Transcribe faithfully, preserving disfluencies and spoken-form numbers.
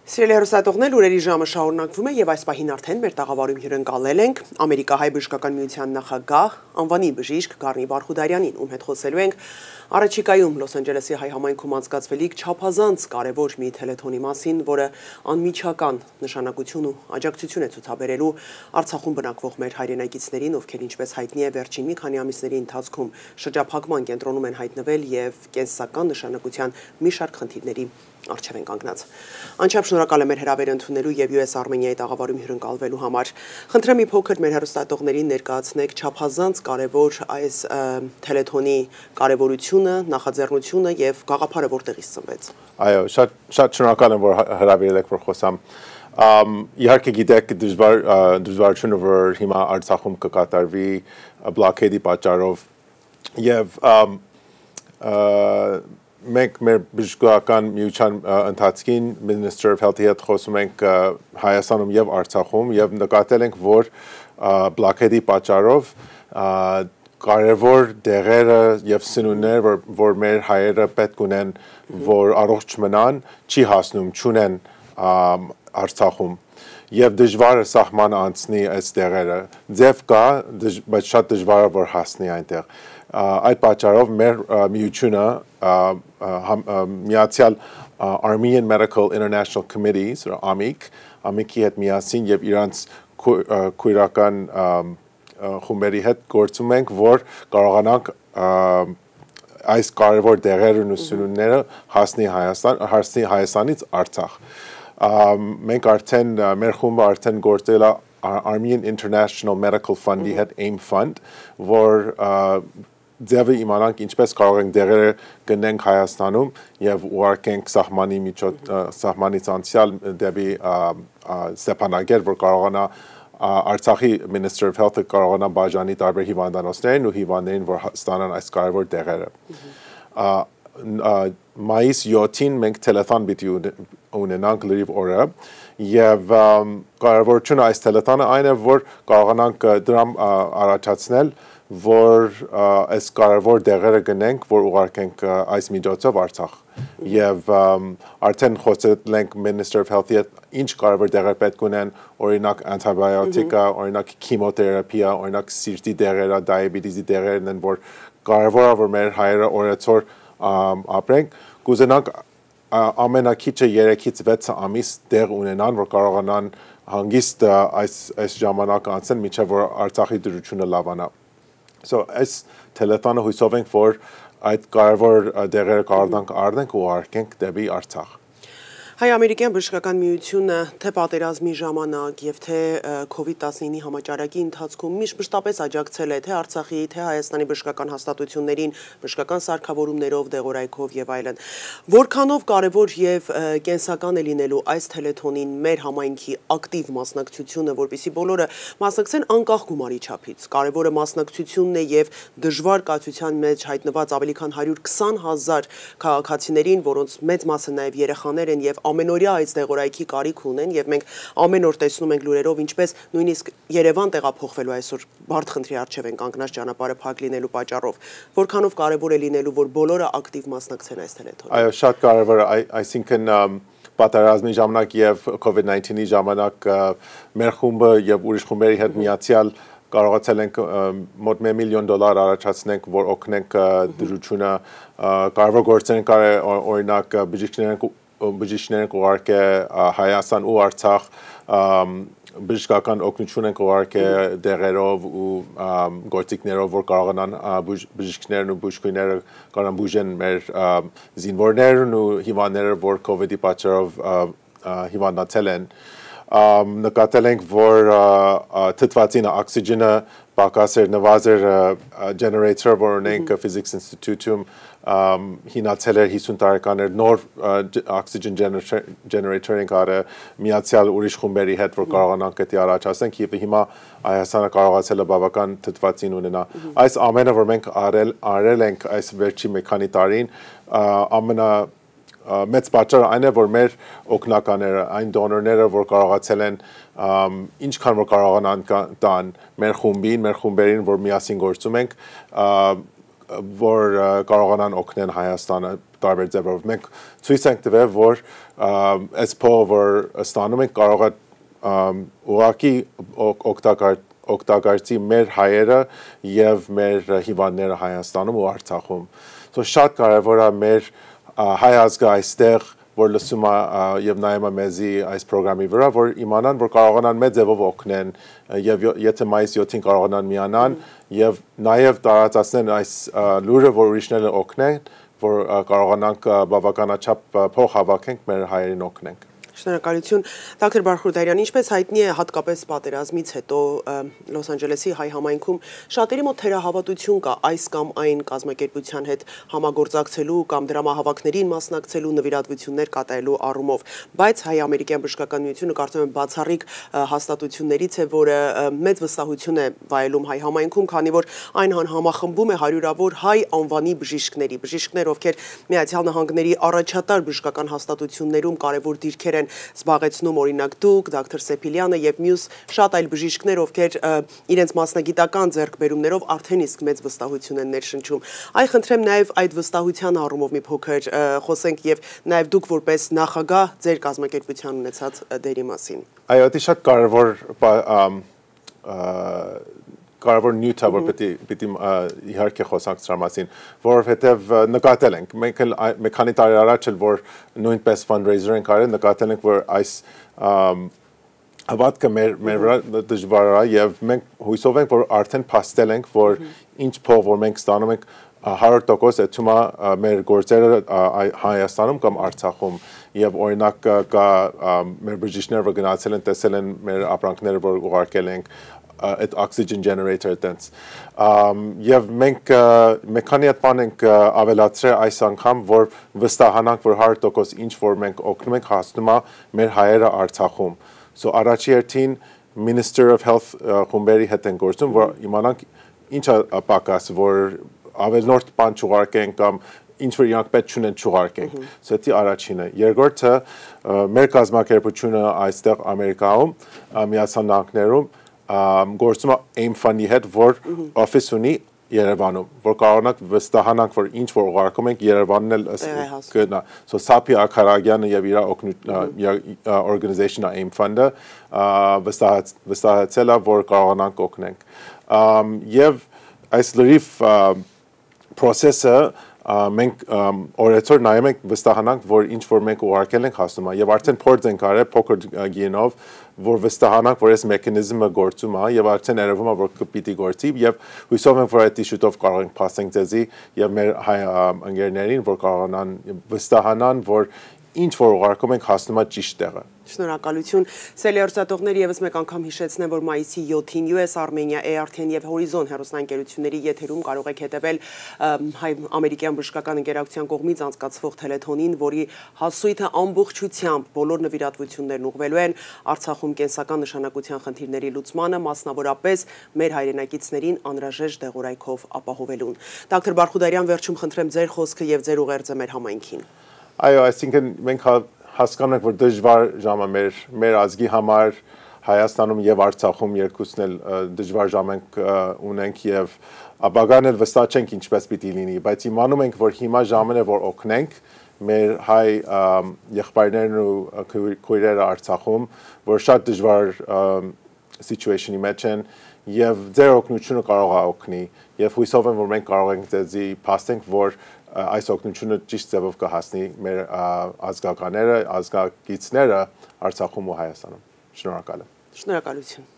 Սիրելի հեռուստատողներ, ուրերի ժամը շարունակվում է եւ այս պահին արդեն մեր տաղավարում հյուրընկալել ենք Ամերիկահայ բժշկական միության նախագահ անվանի բժիշկ Բարkhoudarianին, ում հետ խոսելու ենք առաջիկայում Լոս Անջելեսի հայ համայնքում անցկացվելիք չափազանց կարևոր մի թելեթոնի մասին, որը անմիջական նշանակություն ու աջակցություն է ցուցաբերելու Արցախում բնակվող մեր հայրենակիցներին, ովքեր ինչպես հայտնի է վերջին մի քանի ամիսների ընթացքում շրջափակման կենտրոնում են հայտնվել եւ կենսական նշանակության մի շարք խնդիրների Արչև են կանգնած։ Անչափ շնորհակալ եմ մեր հրավերը ընդունելու եւ USArmeniայի տաղավարում հյուրընկալվելու համար։ Խնդրեմ մի փոքր մեր հեռուստատողներին ներկայացնեք չափազանց կարևոր այս թելեթոնի կարևորությունը, նախաձեռնությունը եւ գաղափարը որտեղից ծնվեց։ Այո, շատ շատ շնորհակալ եմ, որ հրավիրել եք, որ խոսամ։ Իհարկե գիտեք դժվար դժվարությունը, որ հիմա Արցախում կկատարվի բլոկեդի պատճառով եւ մենք մեր բժշկական միության ընթացքին Minister of Health-ի հետ խոսում ենք Հայաստանում եւ Արցախում եւ նկատել ենք, որ բլոկեդի պատճառով կարևոր դեղերը եւ սնունդներ, որ, որ մեր հայերը պետք ունեն, որ առողջ մնան, չի հասնում, չունեն Արցախում եւ դժվար է սահման անցնի այս դեղերը։ Ձև կա, բայց շատ դժվար է որ հասնի այնտեղ։ Այդ պատճառով մեր միությունը միացյալ Armenian Medical International Committee, AMIC, AMIC-ի հետ միասին եւ իրանց քույրական խումբերի հետ գործում ենք, որ կարողանանք այս կարևոր դեղերն ու սնունդները հասնի Հայաստան, հասնի Հայաստանից Արցախ։ Մենք արդեն մեր խումբը արդեն գործել է Armenian International Medical Fund-ի հետ AIM Fund, որ ձևը իմանանք ինչպես կարող ենք դեղերը գնենք Հայաստանում եւ ուղարկենք սահմանի միջոց սահմանից անցյալ դեպի Ստեփանագեր, որ կարողանա Արցախի Minister of Health-ը կարողանա բաժանի տարբեր հիվանդանոցներին ու հիվանդներին, որ ստանան այս կարևոր դեղերը։ Մայիս յոթին մենք տելեֆոն պիտի ունենանք լրիվ օրը եւ կարևորությունը այս տելեֆոնը այն է, որ կարողանանք դրամ առաջացնել, որ այս կարևոր դեղերը գնենք, որ ուղարկենք այս միջոցով Արցախ եւ արդեն խոսել ենք Minister of Health-ի հետ ինչ կարևոր դեղեր պետք ունեն, օրինակ անտիբիոտիկա, օրինակ քիմոթերապիա, օրինակ սիրտի դեղերը, դիաբետիսի դեղերն են, որ կարևոր է որ մեր հայերը օրեցօր ապրենք, կուզենանք ամենակիչը երեքից վեց ամիս դեղ ունենան, որ կարողանան հանգիստ այս այս ժամանակ անցնել, մինչև որ Արցախի դրությունը լավանա։ So այս տելեֆոնը հույսով ենք, որ այդ կարևոր դեղերը կարողանանք առնենք ու ուղարկենք դեպի Արցախ։ Հայ-ամերիկյան բժշկական միությունը թե պատերազմի ժամանակ եւ թե COVID տասնինի համաճարակի ընթացքում մշտապես աջակցել է թե Արցախի, թե Հայաստանի բժշկական հաստատություններին, բժշկական սարքավորումներով, դեղորայքով եւ այլն։ Որքանով կարևոր եւ կենսական է լինելու այս թելեթոնին մեր համայնքի ակտիվ մասնակցությունը, որպեսզի բոլորը մասնակցեն անկախ գումարի չափից։ Կարևորը մասնակցությունն է եւ դժվար կացության մեջ հայտնված ավելի քան հարյուր քսան հազար քաղաքացիներին, որոնց մեծ մասը նաեւ երեխաներ են եւ ամենօրյա այս դեղորայքի կարիք ունեն եւ մենք ամեն օր տեսնում ենք լուրերով ինչպես նույնիսկ Երևան տեղափոխվելու այսօր բարդ խնդրի առջև են կանգնած ճանապարհը փակ լինելու պատճառով որքանով կարեւոր է լինելու որ բոլորը ակտիվ մասնակցեն այս թելեթոնին։ Այո, շատ կարեւոր է, այսինքն պատերազմի ժամանակ եւ COVID nineteen-ի ժամանակ մեր խումբը եւ ուրիշ խումբերի հետ միացյալ կարողացել ենք մոտ մի միլիոն դոլար առաջացնենք, որ օգնենք դրությունը կարևոր գործեր կար օրինակ բժիշկներին բժիշկներին կուղարկե Հայաստան ու Արցախ բժշկական օգնություն են կուղարկե դեղերով ու գործիքներով, որ կարողանան բժիշկներն ու բժիշկուհիները կարողան բուժեն մեր զինվորներն ու հիվանդները, որ COVID-ի պատճառով հիվանդացել են։ Նկատել ենք, որ թթվածինը, օքսիգենը պակաս էր, նվազ էր generator, որ ունենք Physics Institute-ում հինացել էր հիսուն տարեկան էր նոր oxygen generator ենք արը միացյալ ուրիշ խումբերի հետ, որ կարողանանք դա առաջացնենք եւ հիմա Հայաստանը կարողացել է բավական թթվածին ունենա։ Այս ամենը, որ մենք արել արել ենք այս վերջի մի քանի տարին, ամենա մեծ պատճառը այն է, որ մեր օգնականները, այն դոնորները, որ կարողացել են ինչքան որ կարողանան տան մեր խումբին, մեր խումբերին, որ միասին գործում ենք, որ կարողանան օգնել Հայաստանը։ տարբեր ձևերով։ Մենք ցույց ենք տվել, որ այս փողը, որ ստանում ենք, կարող է ուղղակի օգտակար օգտագործի մեր հայերը եւ մեր հիվանդները Հայաստանում ու Արցախում։ So շատ կարևոր է մեր հայ ազգը այստեղ, որ լսում է եւ նայում է մեզի այս ծրագրի վրա, որ իմանան, որ կարողանան մեծ ձևով օգնեն եւ եթե մայիսի յոթին կարողանան միանան եւ նաեւ տարածացնեն այս լուրը, որ ուրիշները օգնեն, որ կարողանանք բավականաչափ փող հավաքենք մեր հայերին օգնենք։ Շնորհակալություն, Դոկտոր Բարքհուդարյան, ինչպես հայտնի է, հատկապես պատերազմից հետո Լոս Անջելեսի հայ համայնքում շատերի մոտ թերահավատություն կա այս կամ այն կազմակերպության հետ համագործակցելու կամ դրամահավաքներին մասնակցելու, նվիրատվություններ կատարելու առումով, բայց հայ-ամերիկյան բժշկական միությունը կարծում եմ բացառիկ հաստատություններից է, որը մեծ վստահություն է վայելում հայ համայնքում, քանի որ այն համախմբում է հարյուրավոր հայ անվանի բժիշկների, բժիշկներ, ովքեր Միացյալ Նահանգների առաջատար բժշկական հաստատություններում կարևոր դիրքեր են զբաղեցնում, օրինակ դուք, Դոկտոր Սեփիլյանը եւ մյուս շատ այլ բժիշկներ, ովքեր իրենց մասնագիտական ձեռքբերումներով արդեն իսկ մեծ վստահություն են ներշնչում։ Այ խնդրեմ նաեւ այդ վստահության առումով մի փոքր խոսենք եւ նաեւ դուք որպես նախագահ ձեր կազմակերպության ունեցած դերի մասին։ Այո, դա շատ կարևոր կարևոր նյութ է, որ պիտի իհարկե խոսանք դրա մասին, որովհետև նկատել ենք, մենք մի քանի տարի առաջ էլ որ նույնպես fundraiser ենք արել, նկատել ենք, որ այս հավատքը մեր մեր վրա դժվար է եւ մենք հույսով ենք, որ արդեն փաստել ենք, որ ինչ փող որ մենք ստանում ենք հարյուր տոկոս էթում է մեր գործերը Հայաստանում կամ Արցախում եւ օրինակ կա մեր բժիշկները որ գնացել են տեսել են մեր ապրանքները որ ուղարկել ենք at oxygen generator տենց եւ մենք մեքանի այդ բան ենք ավելացրել այս անգամ որ վստահանանք որ հարյուր տոկոս ինչ որ մենք օգնում ենք հասնում է մեր հայերը Արցախում so առաջի հերթին Minister of Health խումբերի հետ են գործում որ իմանանք ինչ է պակաս որ ավելնորդ բան չուղարկենք կամ ինչ որ իրանք պետք չունեն չուղարկենք so դա առաջինը երկրորդը մեր կազմակերպությունը այստեղ Ամերիկայում Միացյալ Նահանգներում գործում է aim fund-ի հետ, որ office ունի Երևանում, որ կարողանանք վստահանանք, որ ինչ որ ուղարկում ենք Երևանն էլ գտնա։ So Սափի Աքարագյանը եւ իր organization-ը aim fund-ը վստահեցել է, որ կարողանանք օգնենք։ Եվ այս լրիվ process-ը մենք օրեցօր նայում ենք վստահանանք, որ ինչ որ մենք ուղարկել ենք հասնում է եւ արդեն փորձ ենք արել փոքր գինով, որ վստահանանք, որ այս մեխանիզմը գործում է եւ արդեն երևում է, որ կպիտի գործի եւ հույսով ենք, որ այդ շուտով կարող ենք փաստենք ձեզի եւ մեր հայ ընկերներին, որ կարողանան վստահանան, որ ինչ որ ուղարկում ենք հասնում է ճիշտ տեղը։ Շնորհակալություն։ Սելիորսատողներ եւս մեկ անգամ հիշեցնեմ, որ մայիսի յոթին USArmenia եւ Horizon հեռուստաընկերությունների եթերում կարող եք հետևել հայ-ամերիկյան բժշկական ընկերության կողմից անցկացվող թելեթոնին, որի հասույթը ամբողջությամբ բոլոր նվիրատվություններն ուղղվելու են Արցախում կենսական նշանակության խնդիրների լուծմանը, մասնավորապես մեր հայրենակիցներին անհրաժեշտ դեղորայքով ապահովելուն։ Դոկտոր Բարքհուդարյան, վերջում խնդրեմ ձեր խոսքը եւ ձեր ուղերձը մեր համայնքին։ Այո, այսինքն մենք հասկանում ենք, որ դժվար ժամ է մեր մեր ազգի համար Հայաստանում եւ Արցախում երկուսն էլ դժվար ժամ ենք ունենք եւ ապագան էլ վստահ չենք ինչպես պիտի լինի, բայց իմանում ենք, որ հիմա ժամն է, որ օգնենք մեր հայ եղբայրներն ու քույրերը Արցախում, որ շատ դժվար situation-ի մեջ են եւ ձեր օգնությունը կարող է օգնի եւ հույսով եմ, որ մենք կարող ենք ձեզի փաստենք, որ այս օգնությունը ճիշտ ձևով կհասնի մեր ազգականները, ազգագիցները Արցախում ու Հայաստանում։ Շնորհակալ եմ։ Շնորհակալություն։